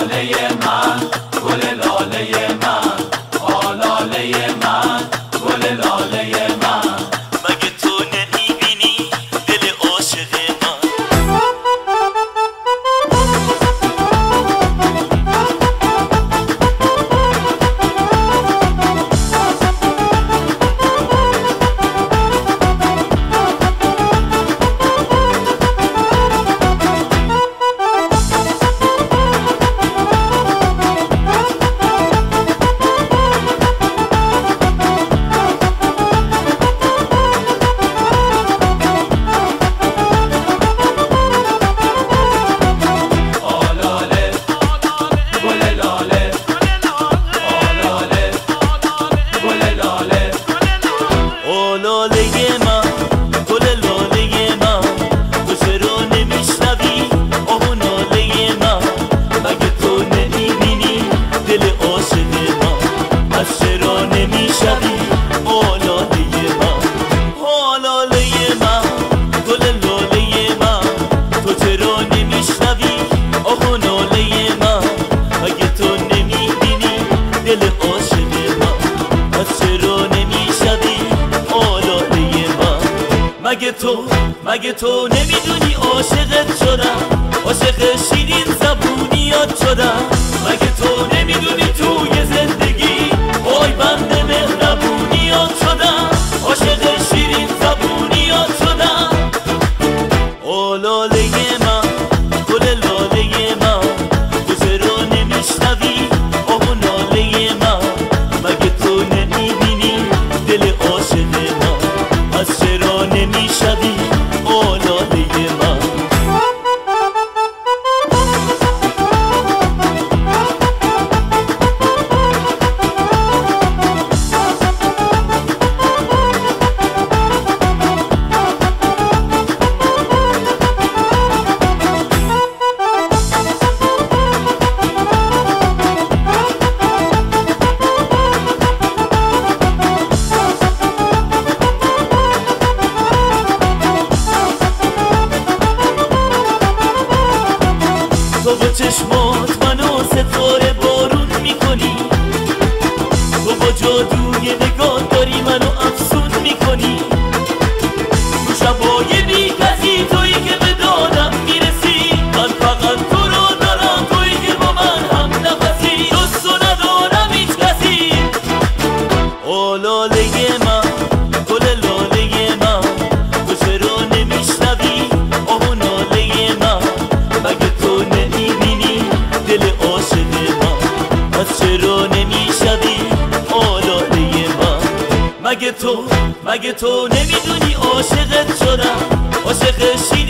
آلاله من گل لاله من آلاله من گل لاله من مگه تو نمیبینی دل عاشق من لاله من گل لاله من تو چرا نمیشنوی آه ناله من مگه تو نمیبینی دل عاشق من از چرا نمیشنوی آه لاله من آه لاله من گل لاله من تو چرا نمیشنوی آه ناله من مگه تو نمیبینی دل عاشق من از چرا نمیشنوی مگه تو نمیدونی عاشقت شدم عاشق شیرین زبونیات شدم مگه تو نمیدونی توی زندگی وای بنده مهربونیات شدم عاشق شیرین زبونیات شدم آه لاله من گل لاله من تو چرا نمیشنوی آه ناله من مگه تو نمیبینی دل عاشق من از چرا نمیشوی آلاله من تو با چشمات منو ستاره بارون میکنی تو با جادوی نگاه داری منو افسون میکنی تو شبای بی کسی تویی که به دادم میرسی من فقط تو رو دارم تویی که با من هم نفسی دوست رو ندارم هیچ کسی آه لاله من گل لاله من تو چرا نمیشنوی آه ناله من مگه تو نمیبینی دل عاشق من از چرا نمیشوی آلاله من مگه تو نمیدونی عاشقت شدم عاشق